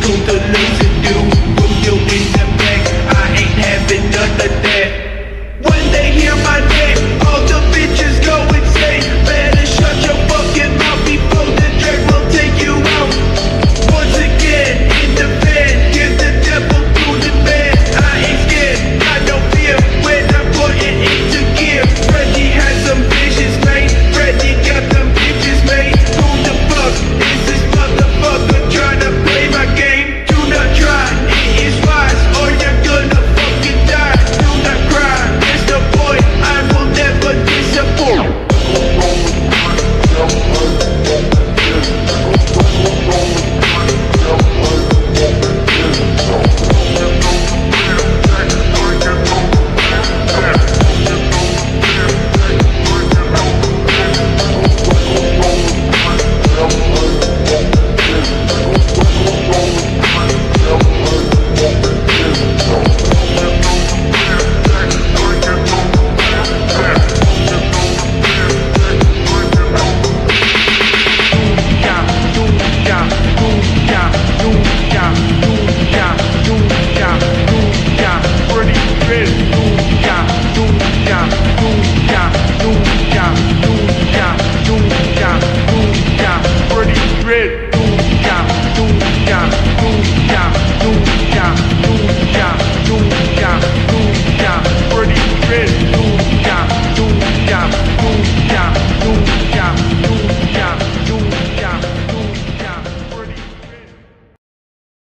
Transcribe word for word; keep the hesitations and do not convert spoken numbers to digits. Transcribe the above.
do the lazy do. Put you in the back, I ain't having none of that. When they hear my name, all the bitches go insane. Better shut your fucking mouth before the Dread will take you out. Once again, in the van, give the devil to the man. I ain't scared, I don't fear when I put it into gear. Freddie has some visions, mate. Freddie got them bitches, mate. Who the fuck is this motherfucker trying to play my game? Do not try, it is wise, or you're gonna fucking die. Do not cry, it's the boy, I will never disappoint. Yeah.